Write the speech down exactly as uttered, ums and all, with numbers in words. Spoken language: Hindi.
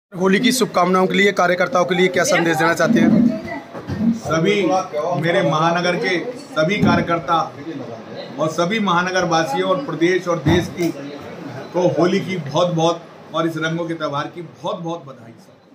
होली की शुभकामनाओं के लिए कार्यकर्ताओं के लिए क्या संदेश देना चाहते हैं? सभी मेरे महानगर के सभी कार्यकर्ता और सभी महानगर वासियों और प्रदेश और देश की को होली की बहुत बहुत और इस रंगों के त्यौहार की बहुत बहुत बधाई।